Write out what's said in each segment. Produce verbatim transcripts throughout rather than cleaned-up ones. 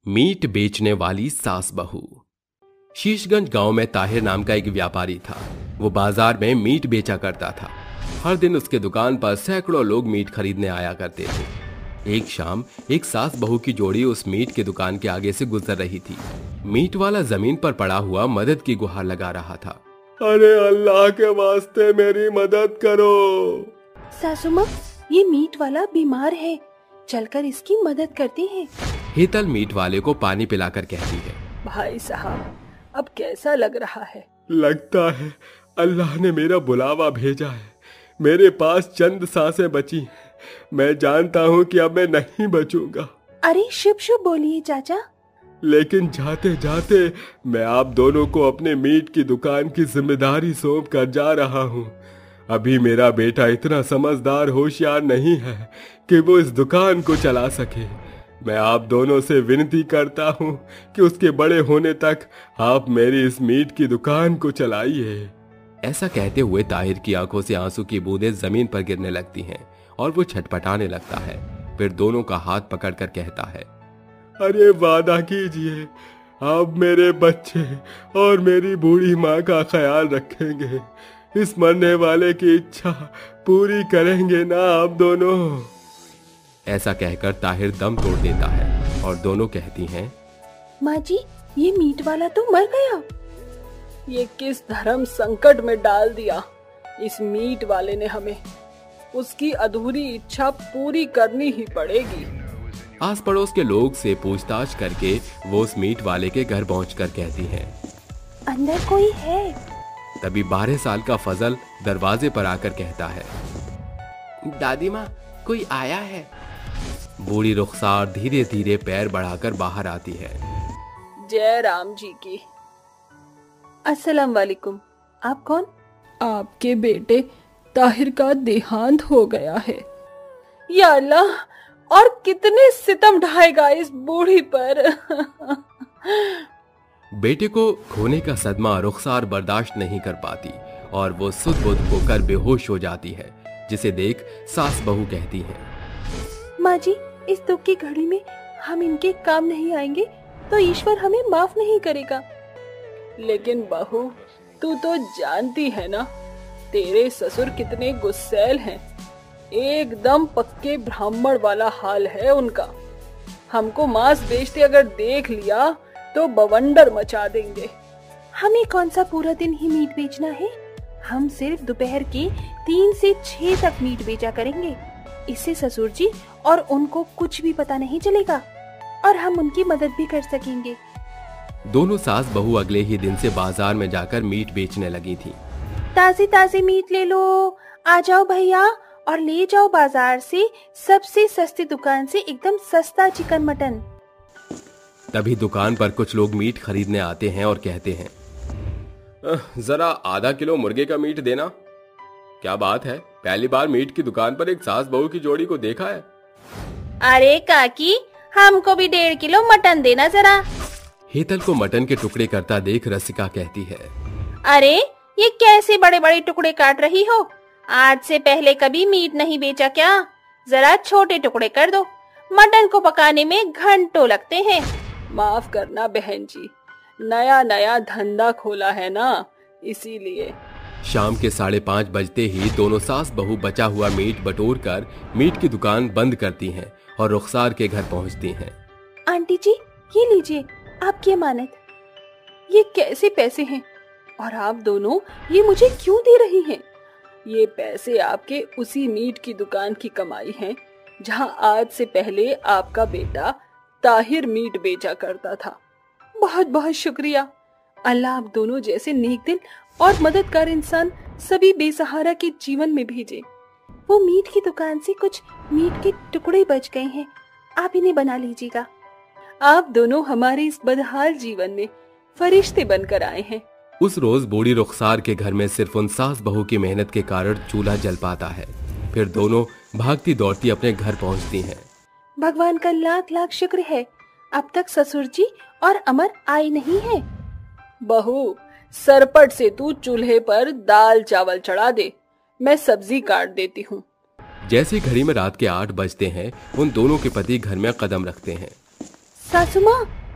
Meet बेचने वाली सास बहू। शीशगंज गांव में ताहिर नाम का एक व्यापारी था। वो बाजार में मीट बेचा करता था। हर दिन उसके दुकान पर सैकड़ों लोग मीट खरीदने आया करते थे। एक शाम एक सास बहू की जोड़ी उस मीट की दुकान के आगे से गुजर रही थी। मीट वाला जमीन पर पड़ा हुआ मदद की गुहार लगा रहा था। अरे अल्लाह के वास्ते मेरी मदद करो। सासू माँ, ये मीट वाला बीमार है, चलकर इसकी मदद करते हैं। हेतल मीट वाले को पानी पिलाकर कहती है, भाई साहब, अब कैसा लग रहा है? लगता है अल्लाह ने मेरा बुलावा भेजा है। मेरे पास चंद सांसें बची हैं। मैं जानता हूँ कि अब मैं नहीं बचूंगा। अरे शुभ शुभ बोलिए चाचा। लेकिन जाते जाते मैं आप दोनों को अपने मीट की दुकान की जिम्मेदारी सौंप कर जा रहा हूँ। अभी मेरा बेटा इतना समझदार होशियार नहीं है कि वो इस दुकान को चला सके। मैं आप दोनों से विनती करता हूँ कि उसके बड़े होने तक आप मेरी इस मीट की दुकान को चलाइए। ऐसा कहते हुए ताहिर की आंखों से आंसू की बूंदें जमीन पर गिरने लगती हैं और वो छटपटाने लगता है। फिर दोनों का हाथ पकड़कर कहता है, अरे वादा कीजिए, आप मेरे बच्चे और मेरी बूढ़ी माँ का ख्याल रखेंगे। इस मरने वाले की इच्छा पूरी करेंगे ना आप दोनों। ऐसा कहकर ताहिर दम तोड़ देता है और दोनों कहती हैं, माँ जी, ये मीट वाला तो मर गया। ये किस धर्म संकट में डाल दिया इस मीट वाले ने हमें। उसकी अधूरी इच्छा पूरी करनी ही पड़ेगी। आस पड़ोस के लोग से पूछताछ करके वो उस मीट वाले के घर पहुंचकर कहती हैं, अंदर कोई है। तभी बारह साल का फजल दरवाजे पर आकर कहता है, दादी माँ, कोई आया है। बूढ़ी रुखसार धीरे धीरे पैर बढ़ाकर बाहर आती है। जय राम जी की। अस्सलाम वालेकुम। आप कौन? आपके बेटे ताहिर का देहांत हो गया है। या अल्लाह, और कितने सितम ढाएगा इस बूढ़ी पर। बेटे को खोने का सदमा रुखसार बर्दाश्त नहीं कर पाती और वो सुध बुध होकर बेहोश हो जाती है, जिसे देख सास बहू कहती है, माँ जी, इस दुख की घड़ी में हम इनके काम नहीं आएंगे तो ईश्वर हमें माफ नहीं करेगा। लेकिन बहू, तू तो जानती है ना, तेरे ससुर कितने गुस्सैल हैं। एकदम पक्के ब्राह्मण वाला हाल है उनका। हमको मांस बेचते अगर देख लिया तो बवंडर मचा देंगे। हमें कौन सा पूरा दिन ही मीट बेचना है? हम सिर्फ दोपहर के तीन से छह तक मीट बेचा करेंगे। इससे ससुर जी और उनको कुछ भी पता नहीं चलेगा और हम उनकी मदद भी कर सकेंगे। दोनों सास बहू अगले ही दिन से बाजार में जाकर मीट बेचने लगी थी। ताजे ताजे मीट ले लो, आ जाओ भैया, और ले जाओ बाजार से सबसे सस्ती दुकान से एकदम सस्ता चिकन मटन। तभी दुकान पर कुछ लोग मीट खरीदने आते हैं और कहते हैं, जरा आधा किलो मुर्गे का मीट देना। क्या बात है, पहली बार मीट की दुकान पर एक सास बहू की जोड़ी को देखा है। अरे काकी, हमको भी डेढ़ किलो मटन देना जरा। हेतल को मटन के टुकड़े करता देख रसिका कहती है, अरे ये कैसे बड़े बड़े टुकड़े काट रही हो? आज से पहले कभी मीट नहीं बेचा क्या? जरा छोटे टुकड़े कर दो, मटन को पकाने में घंटों लगते हैं। माफ करना बहन जी, नया नया धंधा खोला है ना, इसीलिए। शाम के साढ़े पाँच बजते ही दोनों सास बहू बचा हुआ मीट बटोर कर मीट की दुकान बंद करती हैं और रुखसार के घर पहुंचती हैं। आंटी जी, ये लीजिए आपकी अमानत। ये कैसे पैसे हैं? और आप दोनों ये मुझे क्यों दे रही हैं? ये पैसे आपके उसी मीट की दुकान की कमाई हैं, जहां आज से पहले आपका बेटा ताहिर मीट बेचा करता था। बहुत बहुत शुक्रिया। अल्लाह आप दोनों जैसे नेक दिल और मददगार इंसान सभी बेसहारा के जीवन में भेजे। वो मीट की दुकान से कुछ मीट के टुकड़े बच गए हैं, आप इन्हें बना लीजिएगा। आप दोनों हमारे इस बदहाल जीवन में फरिश्ते बनकर आए हैं। उस रोज बूढ़ी रुखसार के घर में सिर्फ उन सास बहू की मेहनत के कारण चूल्हा जल पाता है। फिर दोनों भागती दौड़ती अपने घर पहुंचती हैं। भगवान का लाख लाख शुक्र है, अब तक ससुर जी और अमर आए नहीं हैं। बहू, सरपट से तू चूल्हे पर दाल चावल चढ़ा दे, मैं सब्जी काट देती हूँ। जैसे घड़ी में रात के आठ बजते हैं, उन दोनों के पति घर में कदम रखते हैं। सासू माँ,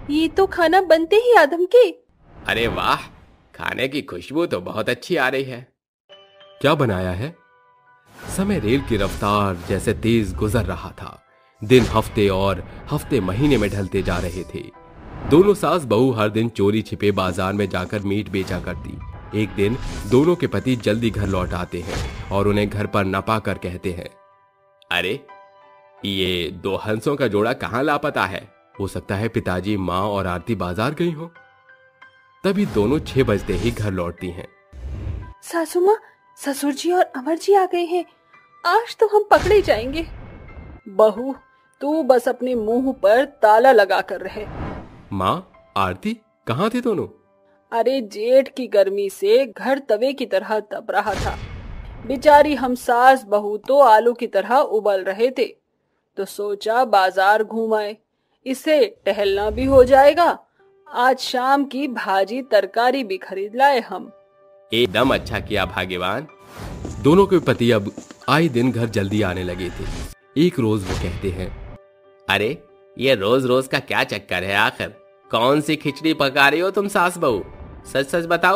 ये तो खाना बनते ही आ धमके। अरे वाह, खाने की खुशबू तो बहुत अच्छी आ रही है। क्या बनाया है? समय रेल की रफ्तार जैसे तेज गुजर रहा था। दिन हफ्ते और हफ्ते महीने में ढलते जा रहे थे। दोनों सास बहू हर दिन चोरी छिपे बाजार में जाकर मीट बेचा करती। एक दिन दोनों के पति जल्दी घर लौट आते हैं और उन्हें घर पर न पाकर कहते हैं, अरे ये दो हंसों का जोड़ा कहाँ लापता है? हो सकता है पिताजी, माँ और आरती बाजार गई हो। तभी दोनों छह बजते ही घर लौटती हैं। सासू माँ, ससुर जी और अमर जी आ गए हैं। आज तो हम पकड़े जाएंगे। बहू, तू बस अपने मुंह पर ताला लगा कर रहे। माँ, आरती कहाँ थे दोनों? अरे जेठ की गर्मी से घर तवे की तरह तप रहा था। बेचारी हम सास बहू तो आलू की तरह उबल रहे थे, तो सोचा बाजार घूम आए, इसे टहलना भी हो जाएगा। आज शाम की भाजी तरकारी भी खरीद लाए हम। एकदम अच्छा किया भाग्यवान। दोनों के पति अब आए दिन घर जल्दी आने लगे थे। एक रोज वो कहते हैं, अरे ये रोज रोज का क्या चक्कर है? आखिर कौन सी खिचड़ी पका रही हो तुम सास बहू? सच सच बताओ।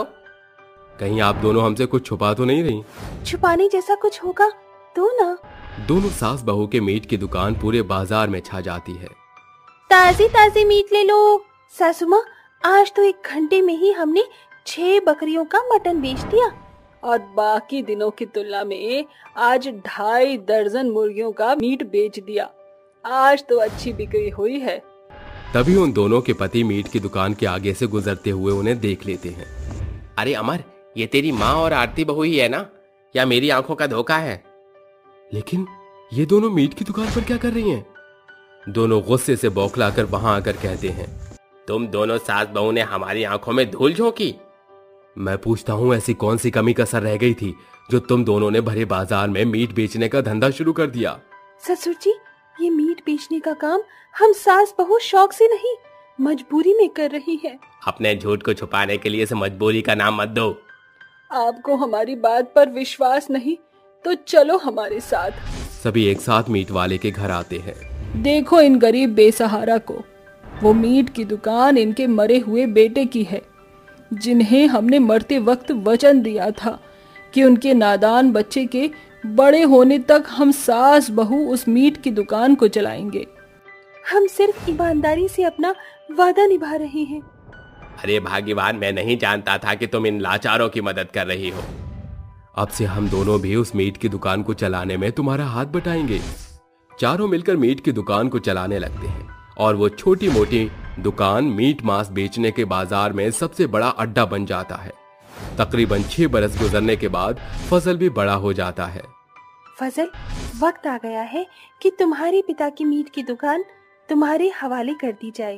कहीं आप दोनों हमसे कुछ छुपा तो नहीं रही? छुपाने जैसा कुछ होगा तो ना। दोनों सास बहू के मीट की दुकान पूरे बाजार में छा जाती है। ताजी ताजी मीट ले लो। सासू माँ, आज तो एक घंटे में ही हमने छह बकरियों का मटन बेच दिया। और बाकी दिनों की तुलना में आज ढाई दर्जन मुर्गियों का मीट बेच दिया। आज तो अच्छी बिक्री हुई है। तभी उन दोनों के पति मीट की दुकान के आगे से गुजरते हुए उन्हें देख लेते हैं। अरे अमर, ये तेरी माँ और आरती बहू ही है ना? या मेरी आंखों का धोखा है? लेकिन ये दोनों मीट की दुकान पर क्या कर रही हैं? दोनों गुस्से से बौखलाकर वहां आकर कहते हैं, तुम दोनों सास बहू ने हमारी आंखों में धूल झोंकी। मैं पूछता हूँ, ऐसी कौन सी कमी कसर रह गई थी जो तुम दोनों ने भरे बाजार में मीट बेचने का धंधा शुरू कर दिया? ससुर जी, ये मीट बेचने का काम हम सास बहू शौक से नहीं, मजबूरी में कर रही है। अपने झूठ को छुपाने के लिए इस मजबूरी का नाम मत दो। आपको हमारी बात पर विश्वास नहीं तो चलो हमारे साथ। सभी एक साथ मीट वाले के घर आते हैं। देखो इन गरीब बेसहारा को। वो मीट की दुकान इनके मरे हुए बेटे की है, जिन्हें हमने मरते वक्त वचन दिया था कि उनके नादान बच्चे के बड़े होने तक हम सास बहू उस मीट की दुकान को चलाएंगे। हम सिर्फ ईमानदारी से अपना वादा निभा रहे हैं। अरे भाग्यवान, मैं नहीं जानता था कि तुम इन लाचारों की मदद कर रही हो। अब से हम दोनों भी उस मीट की दुकान को चलाने में तुम्हारा हाथ बटाएंगे। चारों मिलकर मीट की दुकान को चलाने लगते हैं और वो छोटी मोटी दुकान मीट मांस बेचने के बाजार में सबसे बड़ा अड्डा बन जाता है। तकरीबन छह बरस गुजरने के बाद फजल भी बड़ा हो जाता है। फजल, वक्त आ गया है कि तुम्हारे पिता की मीट की दुकान तुम्हारे हवाले कर दी जाए।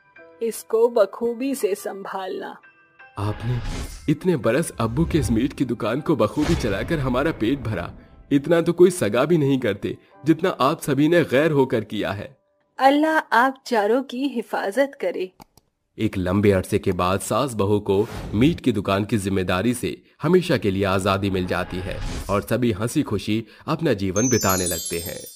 इसको बखूबी से संभालना। आपने इतने बरस अब्बू के इस मीट की दुकान को बखूबी चलाकर हमारा पेट भरा। इतना तो कोई सगा भी नहीं करते जितना आप सभी ने गैर होकर किया है। अल्लाह आप चारों की हिफाजत करे। एक लंबे अरसे के बाद सास बहू को मीट की दुकान की जिम्मेदारी से हमेशा के लिए आजादी मिल जाती है और सभी हंसी खुशी अपना जीवन बिताने लगते हैं।